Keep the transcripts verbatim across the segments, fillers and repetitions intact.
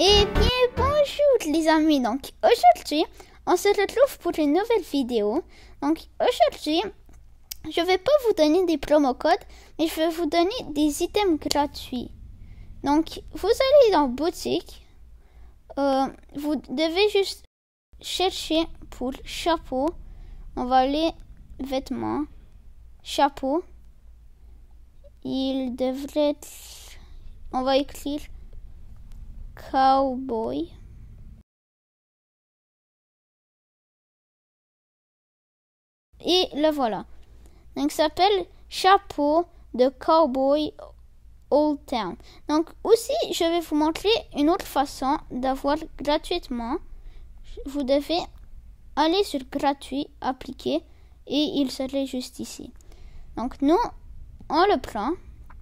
Eh bien, bonjour les amis. Donc, aujourd'hui, on se retrouve pour une nouvelle vidéo. Donc, aujourd'hui, je vais pas vous donner des promo codes, mais je vais vous donner des items gratuits. Donc, vous allez dans boutique. Euh, vous devez juste chercher pour chapeau. On va aller vêtements, chapeau. Il devrait être... On va écrire cowboy. Et le voilà. Donc, ça s'appelle chapeau de cowboy Old Town. Donc, aussi, je vais vous montrer une autre façon d'avoir gratuitement. Vous devez aller sur gratuit, appliquer, et il serait juste ici. Donc, nous, on le prend,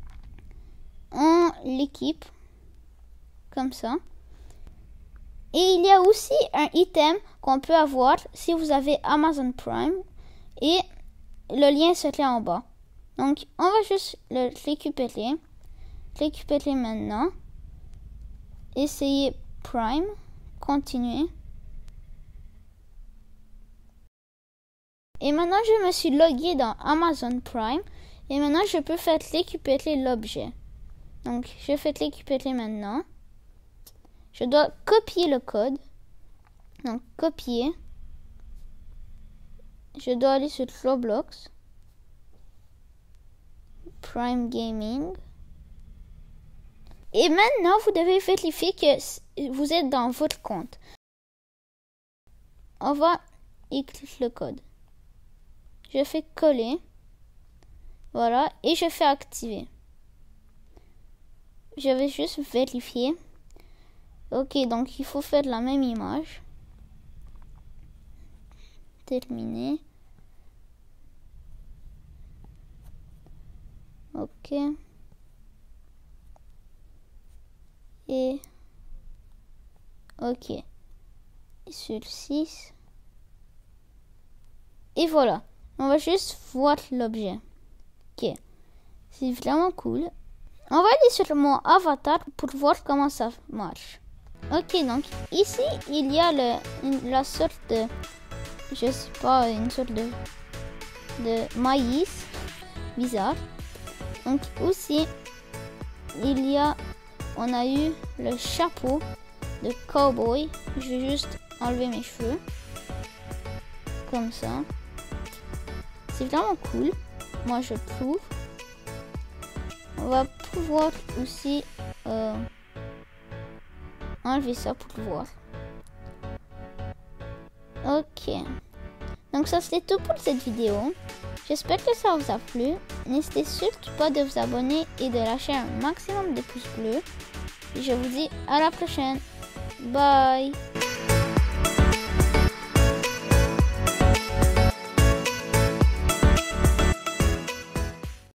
on l'équipe, comme ça. Et il y a aussi un item qu'on peut avoir si vous avez Amazon Prime, et le lien serait en bas. Donc, on va juste le récupérer. Récupérer maintenant. Essayez Prime. Continuer. Et maintenant, je me suis logué dans Amazon Prime. Et maintenant, je peux faire récupérer l'objet. Donc, je fais récupérer maintenant. Je dois copier le code. Donc, copier. Je dois aller sur Roblox. Prime Gaming. Et maintenant, vous devez vérifier que vous êtes dans votre compte. On va écrire le code. Je fais coller. Voilà. Et je fais activer. Je vais juste vérifier. Ok, donc il faut faire la même image. Terminé. Ok. Et ok. Sur six. Et voilà. On va juste voir l'objet. Ok. C'est vraiment cool. On va aller sur mon avatar pour voir comment ça marche. Ok, donc ici, il y a le, une, la sorte de... Je sais pas, une sorte de... de maïs. Bizarre. Donc aussi, il y a... On a eu le chapeau de cowboy. Je vais juste enlever mes cheveux. Comme ça. C'est vraiment cool. Moi, je trouve. On va pouvoir aussi euh, enlever ça pour le voir. Ok. Donc, ça serait tout pour cette vidéo. J'espère que ça vous a plu. N'hésitez surtout pas de vous abonner et de lâcher un maximum de pouces bleus. Et je vous dis à la prochaine. Bye.